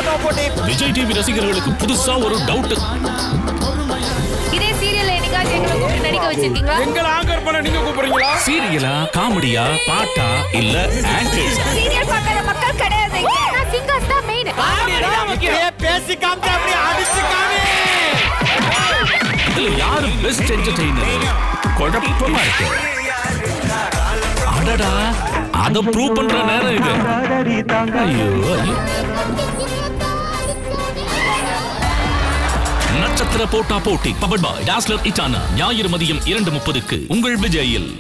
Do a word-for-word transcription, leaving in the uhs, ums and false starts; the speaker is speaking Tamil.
போட்டா போட்டி. விஜய் டிவி ரசிகர்களுக்கு புதுசா ஒரு டவுட். இதே சீரியல்ல என்னைக்காவது எங்களை கூப்பிட்டு நடிக்க வச்சிருக்கீங்களா? எங்களை ஆங்கர் பண்ண நீங்க கூப்பிடுறீங்களா? சீரியலா, காமெடியா, பாட்டா இல்ல ஆங்கர்ஸ்? சீரியல் பார்க்காத மக்கள் கிடையாது. நான் சிங்கர்ஸ் தான் மெயின். பேசி காமிச்சு அப்படியே அடிச்சு காமி. இதுல யாரு பெஸ்ட் என்டர்டெய்னர்? குழப்பமா இருக்கு. அடடா, அத ப்ரூவ் பண்ற நேரம் இது. ஐயோ ஐயோ. நட்சத்திர போட்டா போட்டி பவர்ட் பை டாஸ்லர் இட்டானா ஞாயிறு மதியம் இரண்டு முப்பதுக்கு உங்கள் விஜயில்.